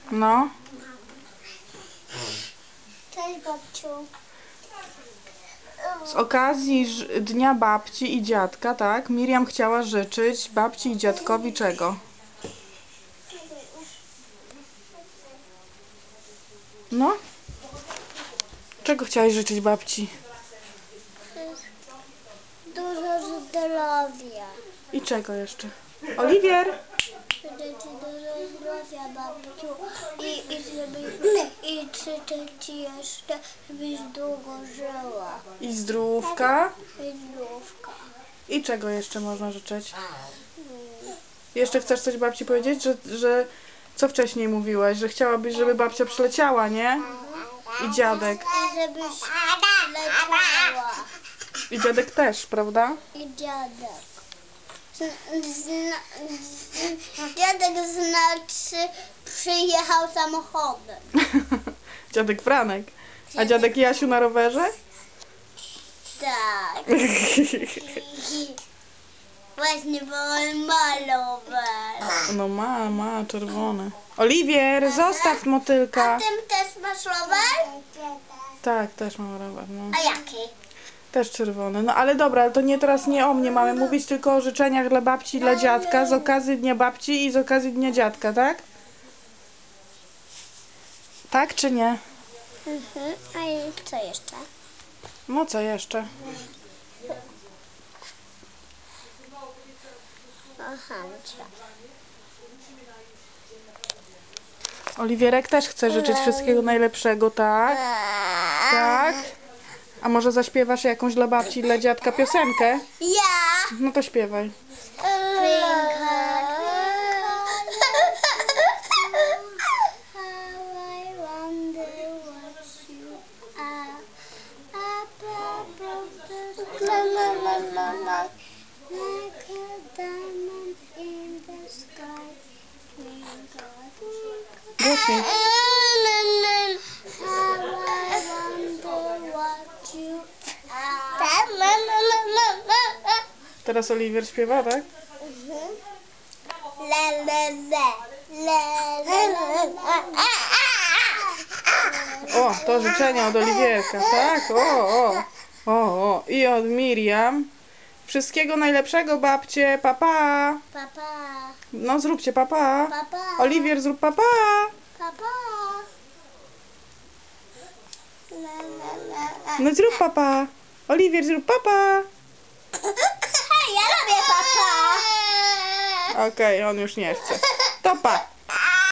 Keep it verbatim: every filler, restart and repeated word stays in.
No. Cześć, babciu. Z okazji ż- Dnia Babci i Dziadka, tak? Miriam chciała życzyć babci i dziadkowi czego? No? Czego chciałaś życzyć babci? Dużo zdrowia. I czego jeszcze? Oliwier! Życzę ci dużo zdrowia, babciu. I, i, żeby, i życzę ci jeszcze, żebyś długo żyła. I zdrówka. I zdrówka. I czego jeszcze można życzyć? Jeszcze chcesz coś babci powiedzieć? Że, że co wcześniej mówiłaś? Że chciałabyś, żeby babcia przyleciała, nie? I dziadek. I żebyś leciała. I dziadek też, prawda? I dziadek. Zna, dziadek znaczy przyjechał samochodem. Dziadek Franek. A dziadek Jasiu na rowerze? Tak. Właśnie, bo on ma rower. No ma, ma, czerwone. Oliwier, zostaw motylka. A ty też masz rower? Tak, też mam rower, no. A jaki? Też czerwony. No ale dobra, ale to nie teraz nie o mnie mamy mówić, tylko o życzeniach dla babci i dla dziadka z okazji Dnia Babci i z okazji Dnia Dziadka, tak? Tak czy nie? Mhm. A i co jeszcze? No co jeszcze? Aha, no Oliwierek też chce życzyć wszystkiego najlepszego, tak? Tak? A może zaśpiewasz jakąś dla babci i dla dziadka piosenkę? Ja! No to śpiewaj. Głośniej. Teraz Oliwier śpiewa, tak? Le, le, le. Le, le, le, le. O, to życzenia od Oliwierka, tak? O, o, o, o. I od Miriam. Wszystkiego najlepszego, babcie, papa. Papa, No zróbcie papa. papa, Oliwier, zrób papa. papa. La, la, la, la. No zrób papa. Oliwier, zrób papa. Ja lubię papa. Okej, on już nie chce. To pa.